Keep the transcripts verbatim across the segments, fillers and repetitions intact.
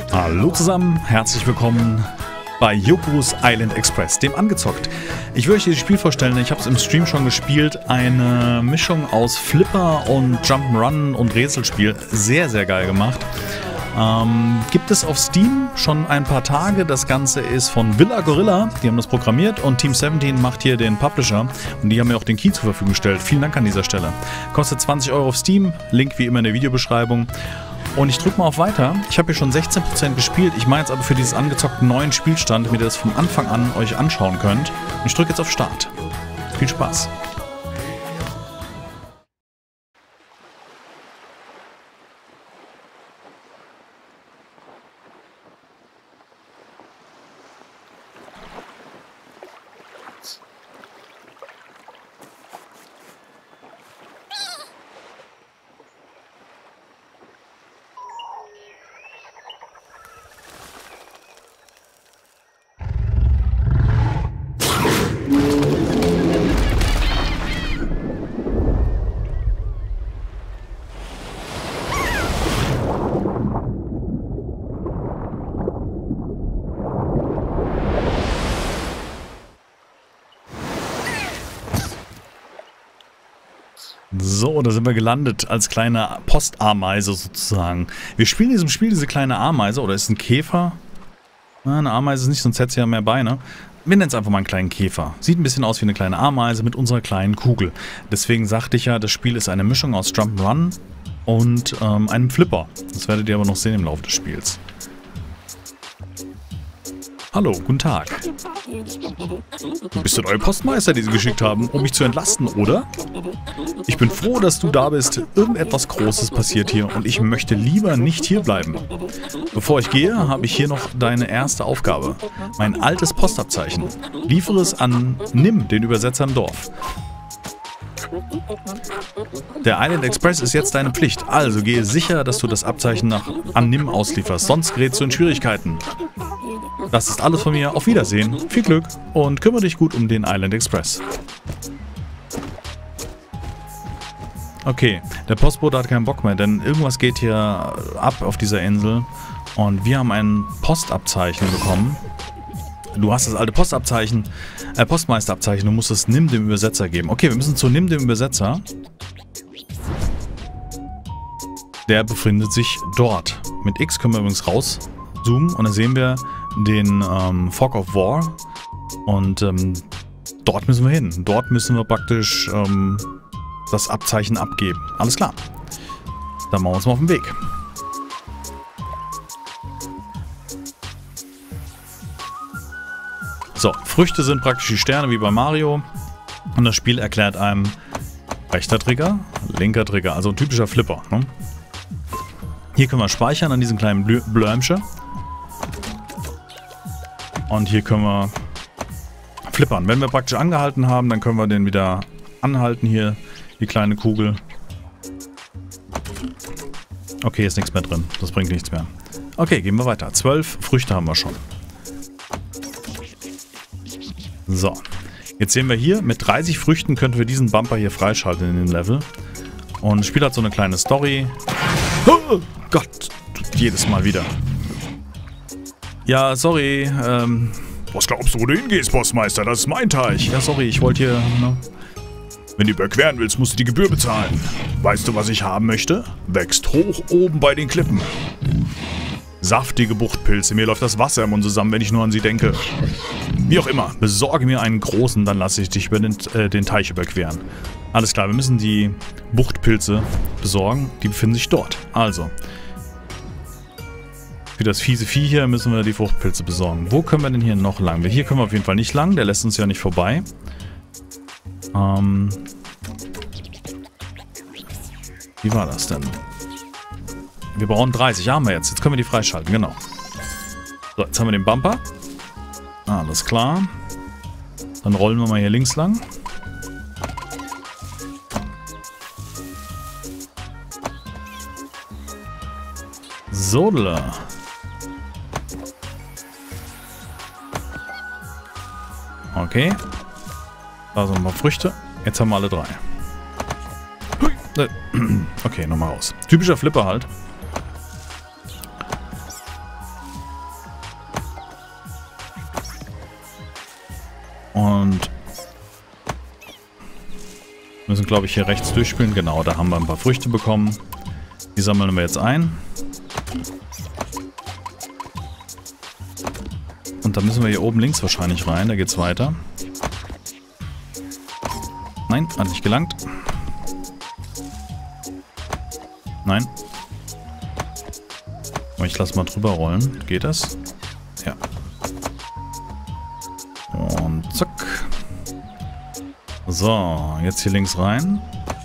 Hallo zusammen, herzlich willkommen bei Yoku's Island Express, dem Angezockt. Ich will euch dieses Spiel vorstellen, ich habe es im Stream schon gespielt, eine Mischung aus Flipper und Jump'n'Run und Rätselspiel, sehr sehr geil gemacht. Ähm, gibt es auf Steam schon ein paar Tage, das Ganze ist von Villa Gorilla, die haben das programmiert und Team siebzehn macht hier den Publisher und die haben mir auch den Key zur Verfügung gestellt, vielen Dank an dieser Stelle. Kostet zwanzig Euro auf Steam, Link wie immer in der Videobeschreibung. Und ich drücke mal auf Weiter. Ich habe hier schon sechzehn Prozent gespielt. Ich mache jetzt aber für dieses angezockten neuen Spielstand, damit ihr das von Anfang an euch anschauen könnt. Und ich drücke jetzt auf Start. Viel Spaß. So, da sind wir gelandet als kleine Postameise sozusagen. Wir spielen in diesem Spiel diese kleine Ameise, oder ist es ein Käfer? Na, eine Ameise ist nicht, sonst hätte sie ja mehr Beine. Wir nennen es einfach mal einen kleinen Käfer. Sieht ein bisschen aus wie eine kleine Ameise mit unserer kleinen Kugel. Deswegen sagte ich ja, das Spiel ist eine Mischung aus Jump'n'Run und ähm, einem Flipper. Das werdet ihr aber noch sehen im Laufe des Spiels. Hallo, guten Tag. Du bist der neue Postmeister, den sie geschickt haben, um mich zu entlasten, oder? Ich bin froh, dass du da bist. Irgendetwas Großes passiert hier und ich möchte lieber nicht hier bleiben. Bevor ich gehe, habe ich hier noch deine erste Aufgabe. Mein altes Postabzeichen. Liefere es an Nim, den Übersetzer im Dorf. Der Island Express ist jetzt deine Pflicht, also gehe sicher, dass du das Abzeichen nach, an Nim auslieferst, sonst gerätst du in Schwierigkeiten. Das ist alles von mir. Auf Wiedersehen. Viel Glück und kümmere dich gut um den Island Express. Okay, der Postbote hat keinen Bock mehr, denn irgendwas geht hier ab auf dieser Insel und wir haben ein Postabzeichen bekommen. Du hast das alte Postabzeichen, äh, Postmeisterabzeichen, du musst es Nim dem Übersetzer geben. Okay, wir müssen zu Nim dem Übersetzer. Der befindet sich dort. Mit X können wir übrigens rauszoomen und dann sehen wir den ähm, Fog of War und ähm, dort müssen wir hin. Dort müssen wir praktisch ähm, das Abzeichen abgeben. Alles klar. Dann machen wir uns mal auf den Weg. So, Früchte sind praktisch die Sterne wie bei Mario und das Spiel erklärt einem rechter Trigger, linker Trigger, also ein typischer Flipper. Ne? Hier können wir speichern an diesem kleinen Blö Blömsche. Und hier können wir flippern. Wenn wir praktisch angehalten haben, dann können wir den wieder anhalten hier, die kleine Kugel. Okay, ist nichts mehr drin. Das bringt nichts mehr. Okay, gehen wir weiter. Zwölf Früchte haben wir schon. So. Jetzt sehen wir hier, mit dreißig Früchten könnten wir diesen Bumper hier freischalten in den Level. Und das Spiel hat so eine kleine Story. Oh Gott, jedes Mal wieder. Ja, sorry, ähm... Was glaubst du, wo du hingehst, Postmeister? Das ist mein Teich. Ja, sorry, ich wollte hier... Ne? Wenn du überqueren willst, musst du die Gebühr bezahlen. Weißt du, was ich haben möchte? Wächst hoch oben bei den Klippen. Saftige Buchtpilze, mir läuft das Wasser im Mund zusammen, wenn ich nur an sie denke. Wie auch immer, besorge mir einen großen, dann lasse ich dich über den, äh, den Teich überqueren. Alles klar, wir müssen die Buchtpilze besorgen, die befinden sich dort. Also... Für das fiese Vieh hier müssen wir die Fruchtpilze besorgen. Wo können wir denn hier noch lang? Hier können wir auf jeden Fall nicht lang. Der lässt uns ja nicht vorbei. Ähm Wie war das denn? Wir brauchen dreißig. Haben wir jetzt. Jetzt können wir die freischalten. Genau. So, jetzt haben wir den Bumper. Alles klar. Dann rollen wir mal hier links lang. Sodler. Okay. Da sind nochmal Früchte. Jetzt haben wir alle drei. Okay, nochmal raus. Typischer Flipper halt. glaube ich, hier rechts durchspielen. Genau, da haben wir ein paar Früchte bekommen. Die sammeln wir jetzt ein. Und dann müssen wir hier oben links wahrscheinlich rein. Da geht's weiter. Nein, hat nicht gelangt. Nein. Aber ich lasse mal drüber rollen. Geht das? Ja. Und zack. So, jetzt hier links rein.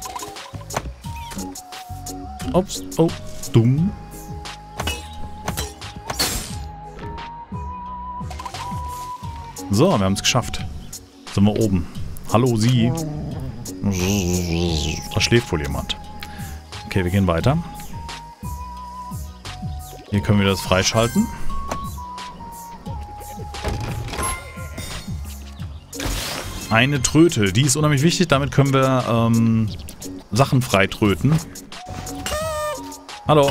Ups, oh, dumm. So, wir haben es geschafft. Sind wir oben. Hallo, Sie. Da schläft wohl jemand. Okay, wir gehen weiter. Hier können wir das freischalten. Eine Tröte, die ist unheimlich wichtig. Damit können wir ähm, Sachen freitröten. Hallo.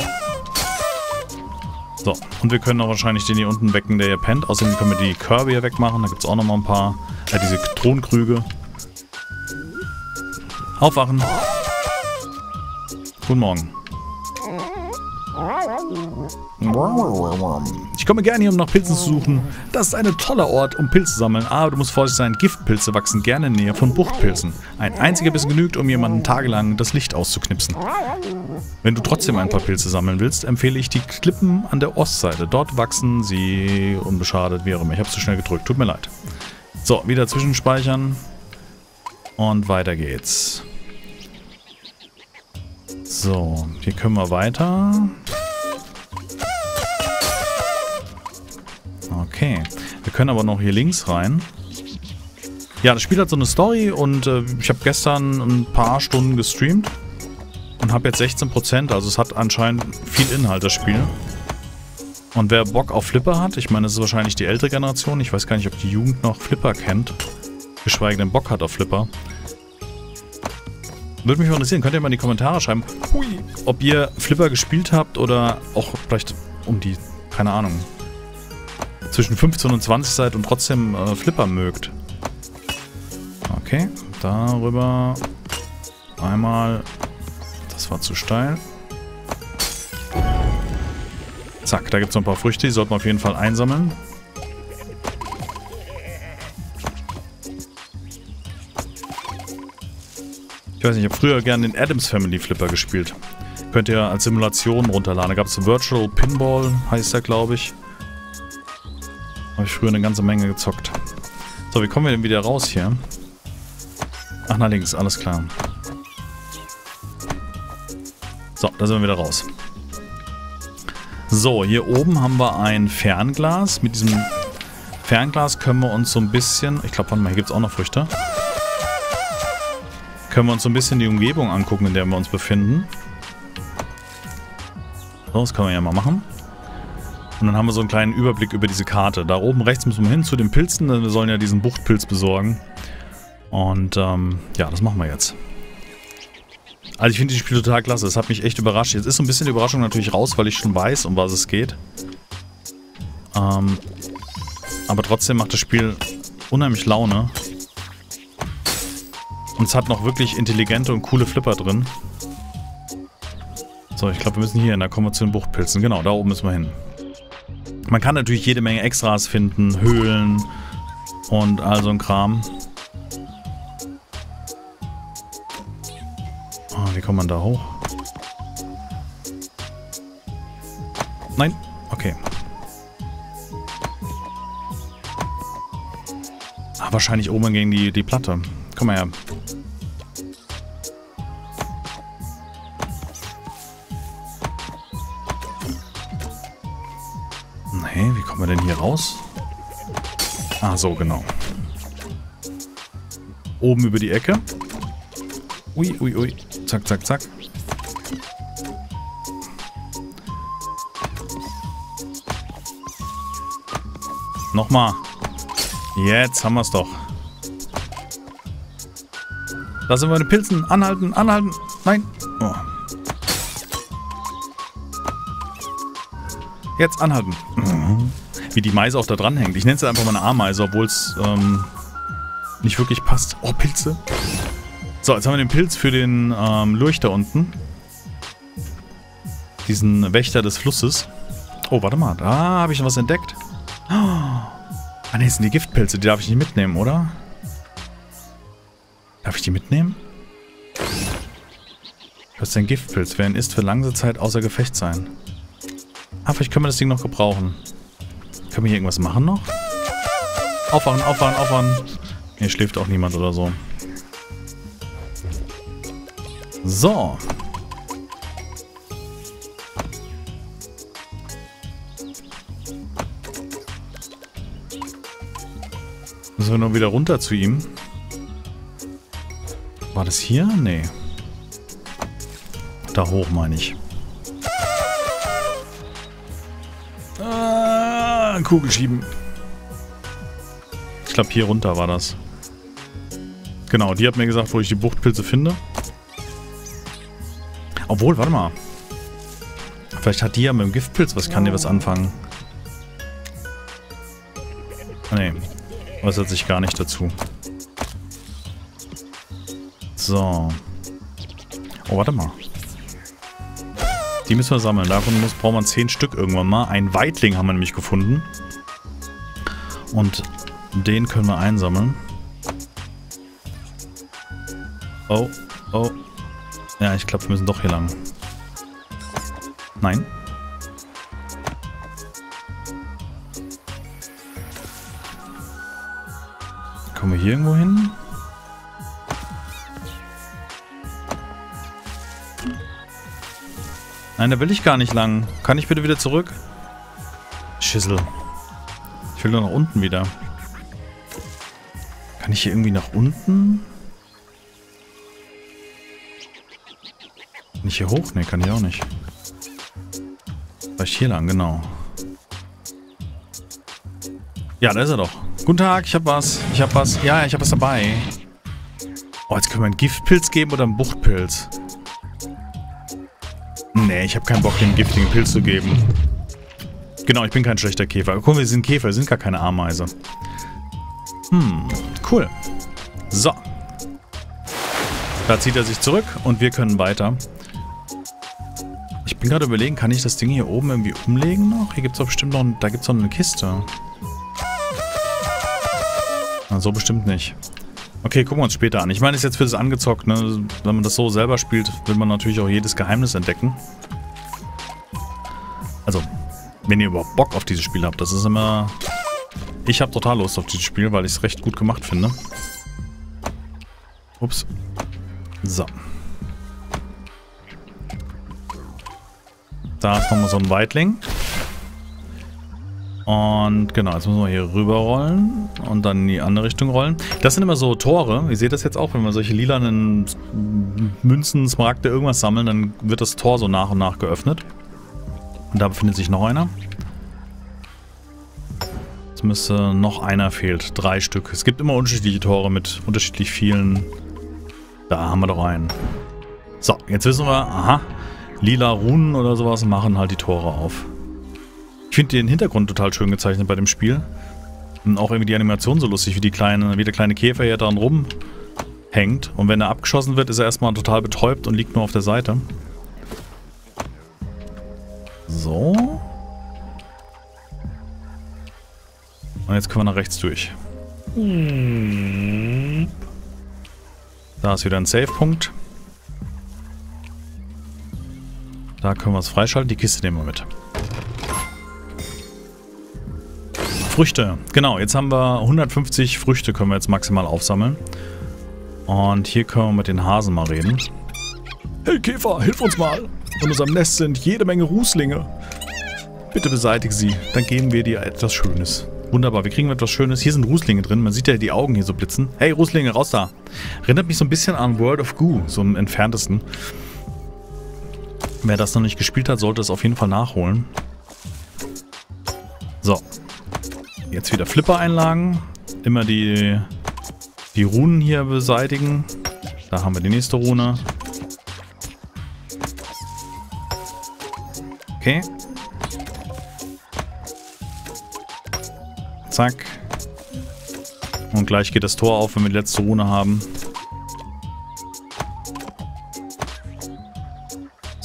So, und wir können auch wahrscheinlich den hier unten wecken, der hier pennt. Außerdem können wir die Körbe hier wegmachen. Da gibt es auch nochmal ein paar. Ja, diese Thronkrüge. Aufwachen. Guten Morgen. Ich komme gerne hier, um nach Pilzen zu suchen. Das ist ein toller Ort, um Pilze zu sammeln. Aber du musst vorsichtig sein, Giftpilze wachsen gerne in der Nähe von Buchtpilzen. Ein einziger Bissen genügt, um jemanden tagelang das Licht auszuknipsen. Wenn du trotzdem ein paar Pilze sammeln willst, empfehle ich die Klippen an der Ostseite. Dort wachsen sie unbeschadet, wie auch immer. Ich habe zu schnell gedrückt, tut mir leid. So, wieder zwischenspeichern. Und weiter geht's. So, hier können wir weiter. Okay, wir können aber noch hier links rein. Ja, das Spiel hat so eine Story und äh, ich habe gestern ein paar Stunden gestreamt und habe jetzt sechzehn Prozent, also es hat anscheinend viel Inhalt, das Spiel. Und wer Bock auf Flipper hat, ich meine, das ist wahrscheinlich die ältere Generation, ich weiß gar nicht, ob die Jugend noch Flipper kennt, geschweige denn Bock hat auf Flipper. Würde mich mal interessieren, könnt ihr mal in die Kommentare schreiben, hui, ob ihr Flipper gespielt habt oder auch vielleicht um die, keine Ahnung, zwischen fünfzehn und zwanzig seid und trotzdem äh, Flipper mögt. Okay, darüber einmal, das war zu steil. Zack, da gibt es noch ein paar Früchte, die sollten wir auf jeden Fall einsammeln. Ich weiß nicht, ich habe früher gerne den Addams Family Flipper gespielt. Könnt ihr als Simulation runterladen. Da gab es Virtual Pinball, heißt der, glaube ich. Habe ich früher eine ganze Menge gezockt. So, wie kommen wir denn wieder raus hier? Ach, nach links, alles klar. So, da sind wir wieder raus. So, hier oben haben wir ein Fernglas. Mit diesem Fernglas können wir uns so ein bisschen... Ich glaube, warte mal, hier gibt es auch noch Früchte. Können wir uns so ein bisschen die Umgebung angucken, in der wir uns befinden. So, das können wir ja mal machen. Und dann haben wir so einen kleinen Überblick über diese Karte. Da oben rechts müssen wir hin zu den Pilzen. Wir sollen ja diesen Buchtpilz besorgen. Und ähm, ja, das machen wir jetzt. Also ich finde das Spiel total klasse. Es hat mich echt überrascht. Jetzt ist so ein bisschen die Überraschung natürlich raus, weil ich schon weiß, um was es geht. Ähm, aber trotzdem macht das Spiel unheimlich Laune. Und es hat noch wirklich intelligente und coole Flipper drin. So, ich glaube, wir müssen hier hin. Da kommen wir zu den Buchtpilzen. Genau, da oben müssen wir hin. Man kann natürlich jede Menge Extras finden, Höhlen und all so ein Kram. Oh, wie kommt man da hoch? Nein? Okay. Ah, wahrscheinlich oben gegen die, die Platte. Komm mal her. Nee, wie kommen wir denn hier raus? Ah, so, genau. Oben über die Ecke. Ui, ui, ui. Zack, zack, zack. Nochmal. Jetzt haben wir es doch. Da sind wir mit den Pilzen. Anhalten, anhalten. Nein. Oh. Jetzt anhalten. Mhm. Wie die Meise auch da dran hängt. Ich nenne es einfach mal eine Ameise, obwohl es ähm, nicht wirklich passt. Oh, Pilze. So, jetzt haben wir den Pilz für den ähm, Lurch da unten. Diesen Wächter des Flusses. Oh, warte mal. Da habe ich noch was entdeckt. Oh. Ah, ne, das sind die Giftpilze. Die darf ich nicht mitnehmen, oder? Darf ich die mitnehmen? Was ist ein Giftpilz? Wer ihn isst, wird lange Zeit außer Gefecht sein. Ah, vielleicht können wir das Ding noch gebrauchen. Können wir hier irgendwas machen noch? Aufwachen, aufwachen, aufwachen. Hier schläft auch niemand oder so. So. Müssen wir nur wieder runter zu ihm. War das hier? Nee. Da hoch, meine ich. Ah, Kugel schieben. Ich glaube, hier runter war das. Genau, die hat mir gesagt, wo ich die Buchtpilze finde. Obwohl, warte mal. Vielleicht hat die ja mit dem Giftpilz was, kann die was anfangen. Ah, nee. Äußert sich gar nicht dazu. So. Oh, warte mal. Die müssen wir sammeln. Davon muss, braucht man zehn Stück irgendwann mal. Einen Weitling haben wir nämlich gefunden. Und den können wir einsammeln. Oh, oh. Ja, ich glaube, wir müssen doch hier lang. Nein. Kommen wir hier irgendwo hin? Nein, da will ich gar nicht lang. Kann ich bitte wieder zurück? Schissel. Ich will nur nach unten wieder. Kann ich hier irgendwie nach unten? Kann ich hier hoch? Ne, kann ich auch nicht. Vielleicht hier lang, genau. Ja, da ist er doch. Guten Tag, ich hab was. Ich hab was. Ja, ich hab was dabei. Oh, jetzt können wir einen Giftpilz geben oder einen Buchtpilz. Nee, ich habe keinen Bock, den giftigen Pilz zu geben. Genau, ich bin kein schlechter Käfer. Guck mal, wir sind Käfer, wir sind gar keine Ameise. Hm, cool. So. Da zieht er sich zurück und wir können weiter. Ich bin gerade überlegen, kann ich das Ding hier oben irgendwie umlegen noch? Hier gibt es doch bestimmt noch, da gibt es noch eine Kiste. Na, so bestimmt nicht. Okay, gucken wir uns später an. Ich meine, ist jetzt für das angezockt, ne? Wenn man das so selber spielt, will man natürlich auch jedes Geheimnis entdecken. Also, wenn ihr überhaupt Bock auf dieses Spiel habt, das ist immer... Ich habe total Lust auf dieses Spiel, weil ich es recht gut gemacht finde. Ups. So. Da ist nochmal so ein Weitling. Und genau, jetzt müssen wir hier rüber rollen und dann in die andere Richtung rollen. Das sind immer so Tore. Ihr seht das jetzt auch, wenn wir solche lilanen Münzen, Smaragde, irgendwas sammeln, dann wird das Tor so nach und nach geöffnet. Und da befindet sich noch einer. Jetzt müsste noch einer fehlt. Drei Stück. Es gibt immer unterschiedliche Tore mit unterschiedlich vielen. Da haben wir doch einen. So, jetzt wissen wir, aha, lila Runen oder sowas machen halt die Tore auf. Ich finde den Hintergrund total schön gezeichnet bei dem Spiel. Und auch irgendwie die Animation so lustig, wie, die kleine, wie der kleine Käfer hier dran rumhängt. Und wenn er abgeschossen wird, ist er erstmal total betäubt und liegt nur auf der Seite. So. Und jetzt können wir nach rechts durch. Da ist wieder ein Save-Punkt. Da können wir es freischalten. Die Kiste nehmen wir mit. Früchte. Genau, jetzt haben wir hundertfünfzig Früchte, können wir jetzt maximal aufsammeln. Und hier können wir mit den Hasen mal reden. Hey Käfer, hilf uns mal. In unserem Nest sind jede Menge Ruslinge. Bitte beseitige sie, dann geben wir dir etwas Schönes. Wunderbar, wir kriegen etwas Schönes. Hier sind Ruslinge drin, man sieht ja die Augen hier so blitzen. Hey Ruslinge, raus da. Erinnert mich so ein bisschen an World of Goo, so im entferntesten. Wer das noch nicht gespielt hat, sollte es auf jeden Fall nachholen. So. Jetzt wieder Flipper-Einlagen. Immer die, die Runen hier beseitigen. Da haben wir die nächste Rune. Okay. Zack. Und gleich geht das Tor auf, wenn wir die letzte Rune haben.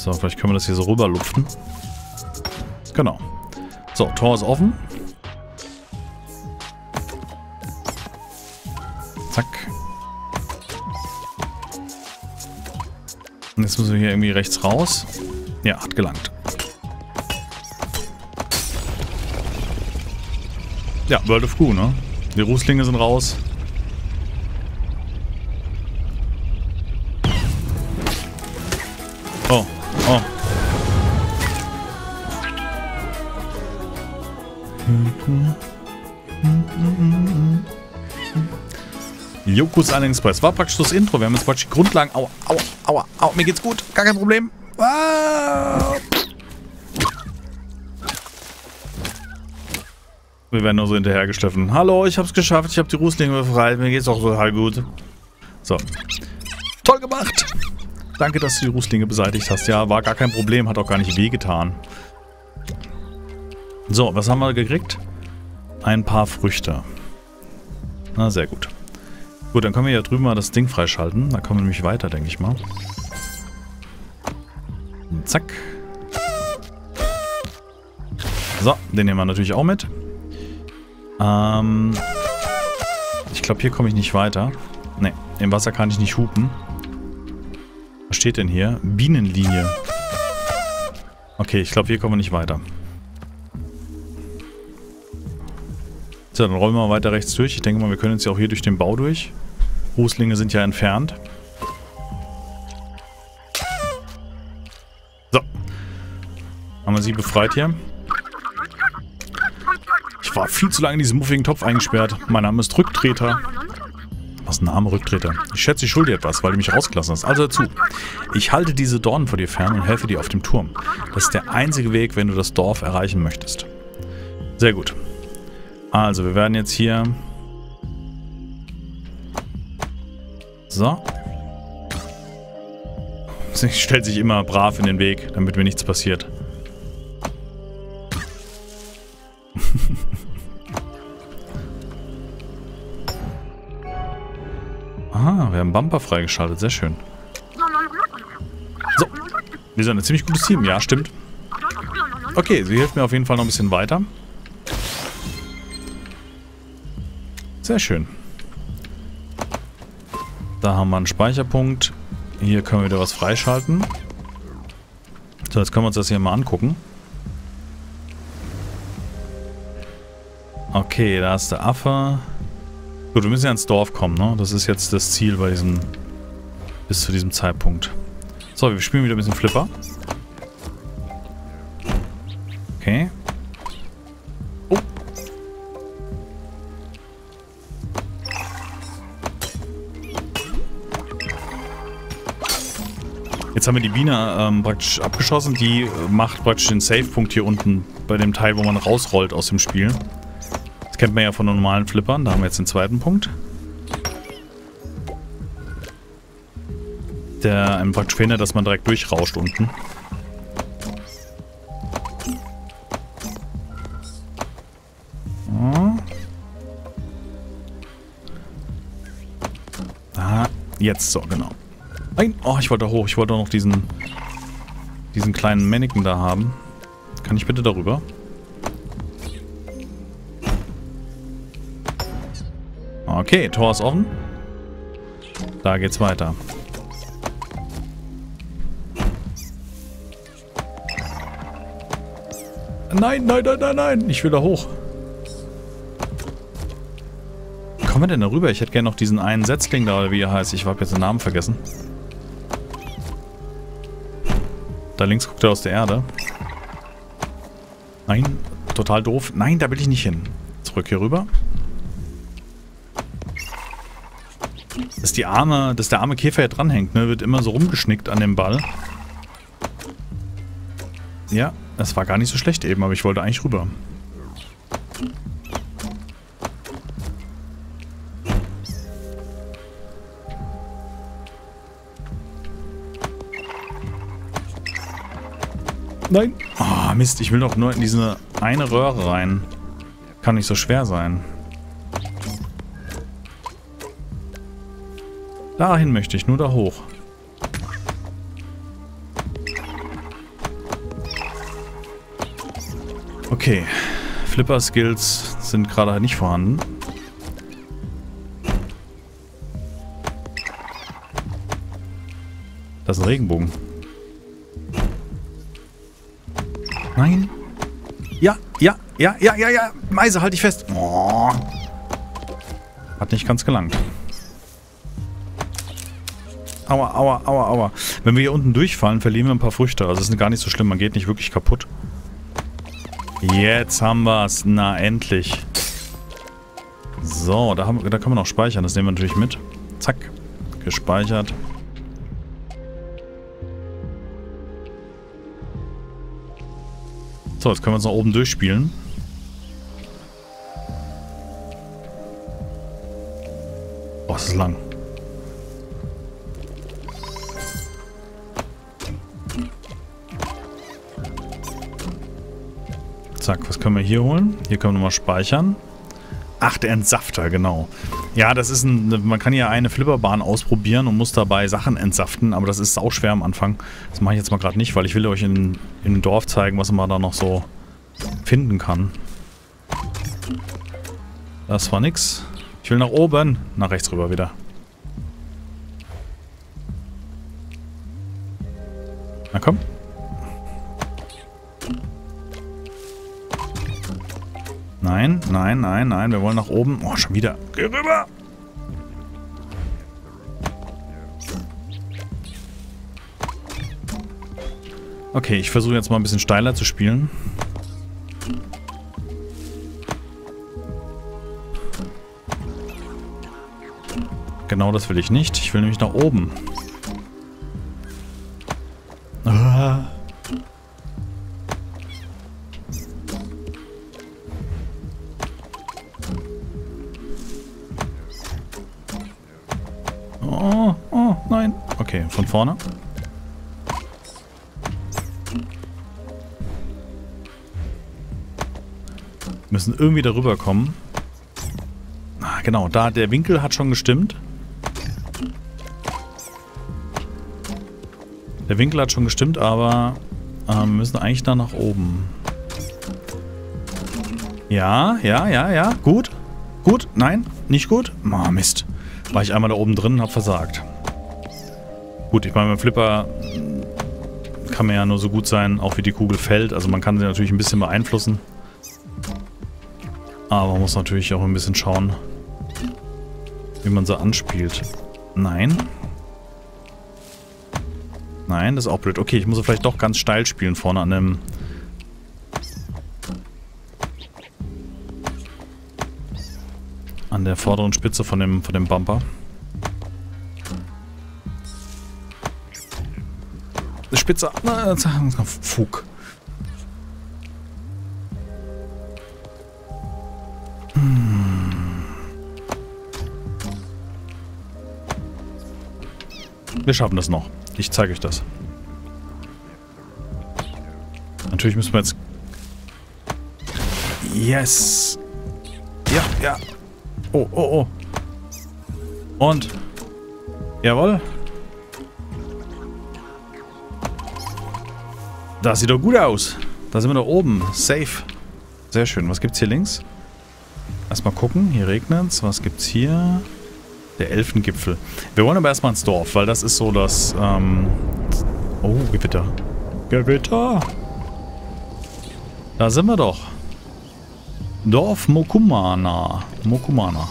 So, vielleicht können wir das hier so rüberlupfen. Genau. So, Tor ist offen. Zack. Und jetzt müssen wir hier irgendwie rechts raus. Ja, hat gelangt. Ja, World of Goo, ne? Die Rußlinge sind raus. Oh, oh. Yokos Island Express war praktisch das Intro. Wir haben jetzt praktisch die Grundlagen. Aua, aua, aua, aua, mir geht's gut. Gar kein Problem. Ah. Wir werden nur so hinterhergeschliffen. Hallo, ich hab's geschafft. Ich hab die Rußlinge befreit. Mir geht's auch total gut. So. Toll gemacht. Danke, dass du die Rußlinge beseitigt hast. Ja, war gar kein Problem. Hat auch gar nicht wehgetan. So, was haben wir gekriegt? Ein paar Früchte. Na, sehr gut. Gut, dann können wir hier drüben mal das Ding freischalten. Da kommen wir nämlich weiter, denke ich mal. Zack. So, den nehmen wir natürlich auch mit. Ähm, ich glaube, hier komme ich nicht weiter. Ne, im Wasser kann ich nicht hupen. Was steht denn hier? Bienenlinie. Okay, ich glaube, hier kommen wir nicht weiter. So, dann rollen wir mal weiter rechts durch. Ich denke mal, wir können jetzt ja auch hier durch den Bau durch. Rußlinge sind ja entfernt. So. Haben wir sie befreit hier. Ich war viel zu lange in diesem muffigen Topf eingesperrt. Mein Name ist Rücktreter. Was ist ein Name, Rücktreter? Ich schätze, ich schulde dir etwas, weil du mich rausgelassen hast. Also dazu. Ich halte diese Dornen vor dir fern und helfe dir auf dem Turm. Das ist der einzige Weg, wenn du das Dorf erreichen möchtest. Sehr gut. Also, wir werden jetzt hier... So. Sie stellt sich immer brav in den Weg, damit mir nichts passiert. Aha, wir haben Bumper freigeschaltet. Sehr schön. So. Wir sind ein ziemlich gutes Team. Ja, stimmt. Okay, sie hilft mir auf jeden Fall noch ein bisschen weiter. Sehr schön. Da haben wir einen Speicherpunkt. Hier können wir wieder was freischalten. So, jetzt können wir uns das hier mal angucken. Okay, da ist der Affe. Gut, wir müssen ja ins Dorf kommen, ne? Das ist jetzt das Ziel bei diesem... bis zu diesem Zeitpunkt. So, wir spielen wieder ein bisschen Flipper. Okay. Oh. Jetzt haben wir die Biene ähm, praktisch abgeschossen. Die äh, macht praktisch den Save-Punkt hier unten bei dem Teil, wo man rausrollt aus dem Spiel. Das kennt man ja von normalen Flippern. Da haben wir jetzt den zweiten Punkt. Der einem praktisch verhindert, dass man direkt durchrauscht unten. Ah, jetzt so, genau. Nein, oh, ich wollte da hoch. Ich wollte auch noch diesen, diesen kleinen Mannequin da haben. Kann ich bitte darüber? Okay, Tor ist offen. Da geht's weiter. Nein, nein, nein, nein, nein. Ich will da hoch. Wie kommen wir denn da rüber? Ich hätte gerne noch diesen einen Setzling da, oder wie er heißt. Ich habe jetzt den Namen vergessen. Da links guckt er aus der Erde. Nein, total doof. Nein, da will ich nicht hin. Zurück hier rüber. Dass die arme, dass der arme Käfer hier dranhängt, ne? Wird immer so rumgeschnickt an dem Ball. Ja, das war gar nicht so schlecht eben, aber ich wollte eigentlich rüber. Nein. Oh, Mist, ich will doch nur in diese eine Röhre rein. Kann nicht so schwer sein. Dahin möchte ich, nur da hoch. Okay. Flipper-Skills sind gerade halt nicht vorhanden. Das ist ein Regenbogen. Nein. Ja, ja, ja, ja, ja, ja. Meise, halt dich fest. Oh. Hat nicht ganz gelangt. Aua, aua, aua, aua. Wenn wir hier unten durchfallen, verlieren wir ein paar Früchte. Also das ist gar nicht so schlimm, man geht nicht wirklich kaputt. Jetzt haben wir es. Na, endlich. So, da, haben, da können wir noch speichern. Das nehmen wir natürlich mit. Zack. Gespeichert. So, jetzt können wir uns nach oben durchspielen. Boah, das ist lang. Zack, was können wir hier holen? Hier können wir nochmal speichern. Ach, der Entsafter, genau. Ja, das ist ein... Man kann ja eine Flipperbahn ausprobieren und muss dabei Sachen entsaften, aber das ist sauschwer am Anfang. Das mache ich jetzt mal gerade nicht, weil ich will euch in, in dem Dorf zeigen, was man da noch so finden kann. Das war nix. Ich will nach oben. Nach rechts rüber wieder. Na komm. Nein, nein, nein, nein. Wir wollen nach oben. Oh, schon wieder. Geh rüber. Okay, ich versuche jetzt mal ein bisschen steiler zu spielen. Genau das will ich nicht. Ich will nämlich nach oben. Ah. Oh, oh, nein. Okay, von vorne. Müssen irgendwie darüber kommen. Ah, genau, da der Winkel hat schon gestimmt. Der Winkel hat schon gestimmt, aber äh, wir müssen eigentlich da nach oben. Ja, ja, ja, ja. Gut. Gut. Nein, nicht gut. Oh, Mist. War ich einmal da oben drin und hab versagt. Gut, ich meine, beim Flipper kann man ja nur so gut sein, auch wie die Kugel fällt. Also man kann sie natürlich ein bisschen beeinflussen. Aber man muss natürlich auch ein bisschen schauen, wie man sie anspielt. Nein. Nein, das ist auch blöd. Okay, ich muss vielleicht doch ganz steil spielen vorne an dem... an der vorderen Spitze von dem, von dem Bumper. Spitze... Na, Fug. Hm. Wir schaffen das noch. Ich zeige euch das. Natürlich müssen wir jetzt... Yes! Ja, ja. Oh, oh, oh. Und? Jawohl. Das sieht doch gut aus. Da sind wir da oben. Safe. Sehr schön. Was gibt's hier links? Erstmal gucken. Hier regnet's. Was gibt's hier? Der Elfengipfel. Wir wollen aber erstmal ins Dorf, weil das ist so das... Ähm oh, Gewitter. Gewitter! Da sind wir doch. Dorf Mokumana. Mokumana.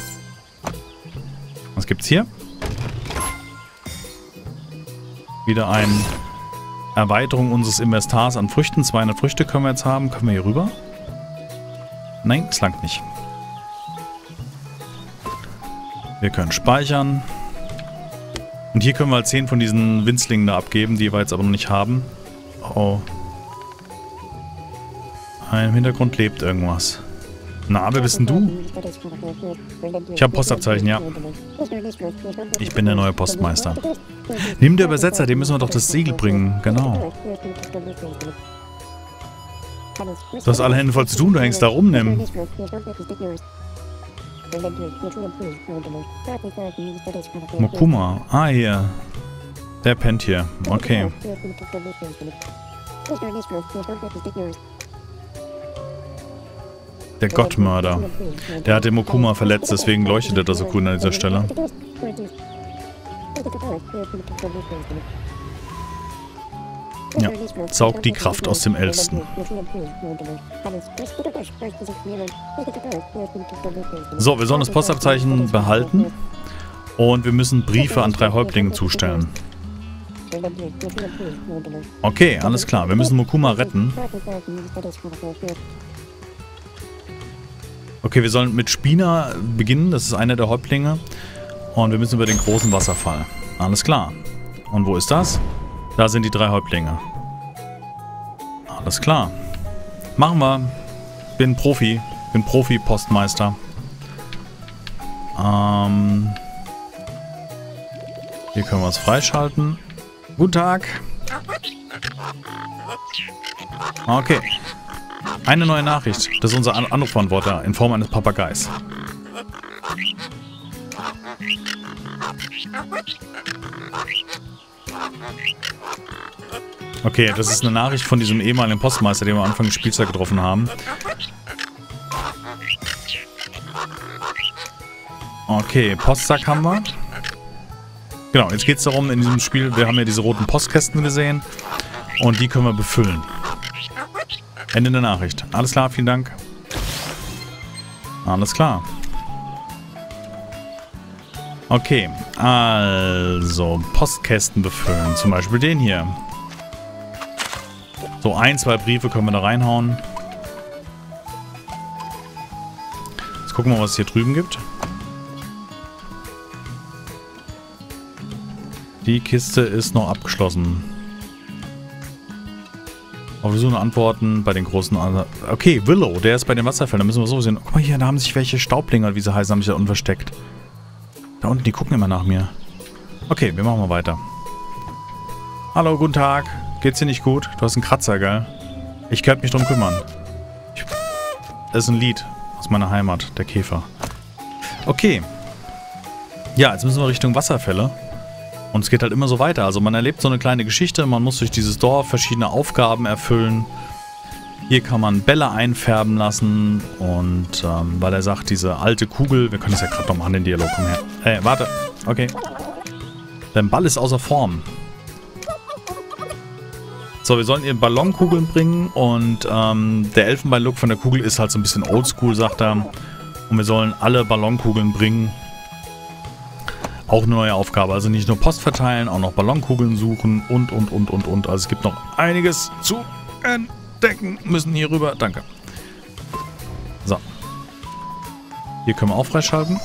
Was gibt's hier? Wieder eine Erweiterung unseres Inventars an Früchten. zweihundert Früchte können wir jetzt haben. Können wir hier rüber? Nein, es langt nicht. Wir können speichern. Und hier können wir halt zehn von diesen Winzlingen da abgeben, die wir jetzt aber noch nicht haben. Oh. Im Hintergrund lebt irgendwas. Na, wer bist denn du? Ich habe Postabzeichen, ja. Ich bin der neue Postmeister. Nimm der Übersetzer, dem müssen wir doch das Siegel bringen. Genau. Du hast alle Hände voll zu tun, du hängst da rum, nimm. Mokuma. Ah, hier. Der pennt hier. Okay. Der Gottmörder. Der hat den Mokuma verletzt, deswegen leuchtet er da so cool an dieser Stelle. Ja, saugt die Kraft aus dem Ältesten. So, wir sollen das Postabzeichen behalten. Und wir müssen Briefe an drei Häuptlinge zustellen. Okay, alles klar. Wir müssen Mokuma retten. Okay, wir sollen mit Spina beginnen. Das ist einer der Häuptlinge. Und wir müssen über den großen Wasserfall. Alles klar. Und wo ist das? Da sind die drei Häuptlinge. Alles klar. Machen wir. Bin Profi. Bin Profi-Postmeister. Ähm... Hier können wir es freischalten. Guten Tag. Okay. Eine neue Nachricht. Das ist unser An Anrufbeantworter in Form eines Papageis. Okay, das ist eine Nachricht von diesem ehemaligen Postmeister, den wir am Anfang des Spiels getroffen haben. Okay, Postsack haben wir. Genau, jetzt geht es darum, in diesem Spiel, wir haben ja diese roten Postkästen gesehen und die können wir befüllen. Ende der Nachricht. Alles klar, vielen Dank. Alles klar. Okay, also Postkästen befüllen, zum Beispiel den hier. So, ein, zwei Briefe können wir da reinhauen. Jetzt gucken wir mal, was es hier drüben gibt. Die Kiste ist noch abgeschlossen. Aber wir suchen Antworten bei den großen... Okay, Willow, der ist bei den Wasserfällen. Da müssen wir so sehen. Guck mal hier, da haben sich welche Staublinge, wie sie heißen, haben sich da unten versteckt. Da unten, die gucken immer nach mir. Okay, wir machen mal weiter. Hallo, guten Tag. Geht's dir nicht gut? Du hast einen Kratzer, gell? Ich könnte mich drum kümmern. Ich, das ist ein Lied aus meiner Heimat, der Käfer. Okay. Ja, jetzt müssen wir Richtung Wasserfälle. Und es geht halt immer so weiter. Also man erlebt so eine kleine Geschichte, man muss durch dieses Dorf verschiedene Aufgaben erfüllen. Hier kann man Bälle einfärben lassen und ähm, weil er sagt, diese alte Kugel, wir können das ja gerade noch machen, den Dialog, komm her. Hey, warte, okay. Der Ball ist außer Form. So, wir sollen ihr Ballonkugeln bringen und ähm, der Elfenbein-Look von der Kugel ist halt so ein bisschen oldschool, sagt er. Und wir sollen alle Ballonkugeln bringen. Auch eine neue Aufgabe, also nicht nur Post verteilen, auch noch Ballonkugeln suchen und, und, und, und, und. Also es gibt noch einiges zu entdecken. Müssen hier rüber, danke. So. Hier können wir auch freischalten.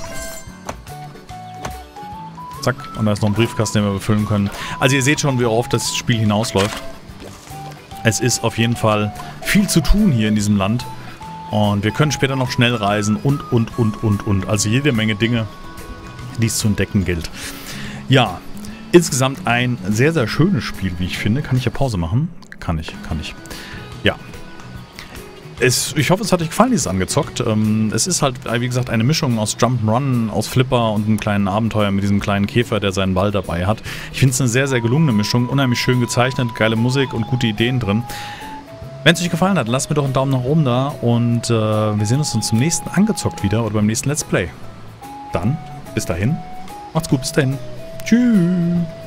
Zack, und da ist noch ein Briefkasten, den wir befüllen können. Also ihr seht schon, wie oft das Spiel hinausläuft. Es ist auf jeden Fall viel zu tun hier in diesem Land. Und wir können später noch schnell reisen und, und, und, und, und. Also jede Menge Dinge, die es zu entdecken gilt. Ja, insgesamt ein sehr, sehr schönes Spiel, wie ich finde. Kann ich ja Pause machen? Kann ich, kann ich. Ja. Es, ich hoffe, es hat euch gefallen, dieses Angezockt. Ähm, es ist halt, wie gesagt, eine Mischung aus Jump'n'Run, aus Flipper und einem kleinen Abenteuer mit diesem kleinen Käfer, der seinen Ball dabei hat. Ich finde es eine sehr, sehr gelungene Mischung. Unheimlich schön gezeichnet, geile Musik und gute Ideen drin. Wenn es euch gefallen hat, lasst mir doch einen Daumen nach oben da und äh, wir sehen uns dann zum nächsten Angezockt wieder oder beim nächsten Let's Play. Dann bis dahin. Macht's gut, bis dahin. Tschüss.